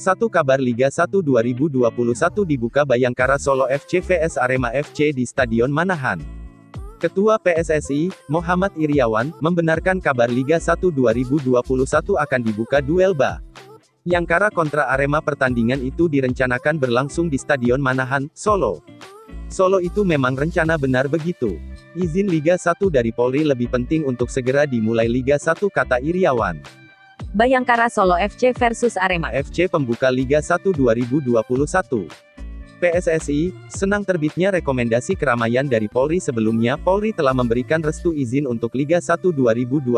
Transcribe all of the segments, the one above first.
Satu kabar Liga 1 2021 dibuka Bayangkara Solo FC vs Arema FC di Stadion Manahan. Ketua PSSI, Muhammad Iriawan, membenarkan kabar Liga 1 2021 akan dibuka duel Bayangkara kontra Arema. Pertandingan itu direncanakan berlangsung di Stadion Manahan, Solo. Solo itu memang rencana benar begitu. Izin Liga 1 dari Polri lebih penting untuk segera dimulai Liga 1, kata Iriawan. Bayangkara Solo FC versus Arema FC pembuka Liga 1 2021. PSSI, senang terbitnya rekomendasi keramaian dari Polri. Sebelumnya, Polri telah memberikan restu izin untuk Liga 1 2021.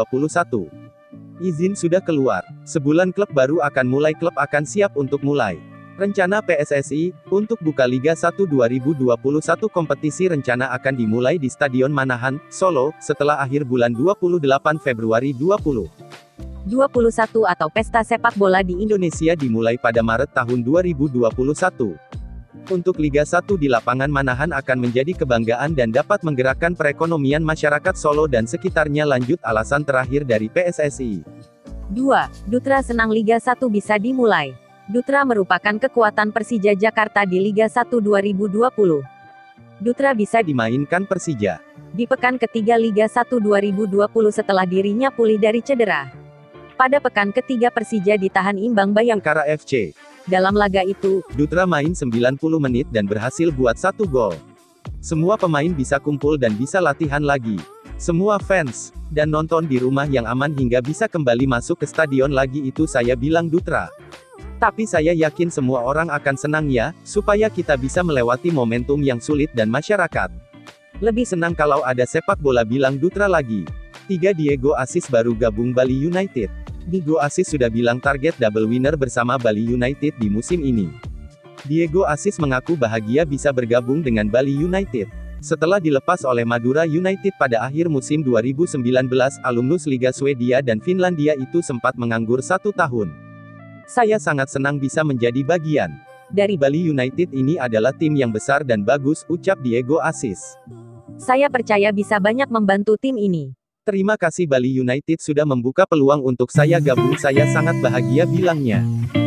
Izin sudah keluar. Sebulan klub baru akan mulai. Klub akan siap untuk mulai. Rencana PSSI, untuk buka Liga 1 2021 kompetisi rencana akan dimulai di Stadion Manahan, Solo, setelah akhir bulan 28 Februari 2021 atau Pesta Sepak Bola di Indonesia dimulai pada Maret tahun 2021. Untuk Liga 1 di lapangan Manahan akan menjadi kebanggaan dan dapat menggerakkan perekonomian masyarakat Solo dan sekitarnya. Lanjut alasan terakhir dari PSSI. 2. Dutra senang Liga 1 bisa dimulai. Dutra merupakan kekuatan Persija Jakarta di Liga 1 2020. Dutra bisa dimainkan Persija di pekan ketiga Liga 1 2020 setelah dirinya pulih dari cedera. Pada pekan ketiga Persija ditahan imbang Bayangkara FC. Dalam laga itu, Dutra main 90 menit dan berhasil buat 1 gol. Semua pemain bisa kumpul dan bisa latihan lagi. Semua fans dan nonton di rumah yang aman hingga bisa kembali masuk ke stadion lagi, itu saya bilang Dutra. Tapi saya yakin semua orang akan senang ya, supaya kita bisa melewati momentum yang sulit dan masyarakat lebih senang kalau ada sepak bola, bilang Dutra lagi. 3. Diego Asis baru gabung Bali United. Diego Asis sudah bilang target double winner bersama Bali United di musim ini. Diego Asis mengaku bahagia bisa bergabung dengan Bali United. Setelah dilepas oleh Madura United pada akhir musim 2019, alumnus Liga Swedia dan Finlandia itu sempat menganggur 1 tahun. Saya sangat senang bisa menjadi bagian dari Bali United. Ini adalah tim yang besar dan bagus, ucap Diego Asis. Saya percaya bisa banyak membantu tim ini. Terima kasih Bali United sudah membuka peluang untuk saya gabung, saya sangat bahagia, bilangnya.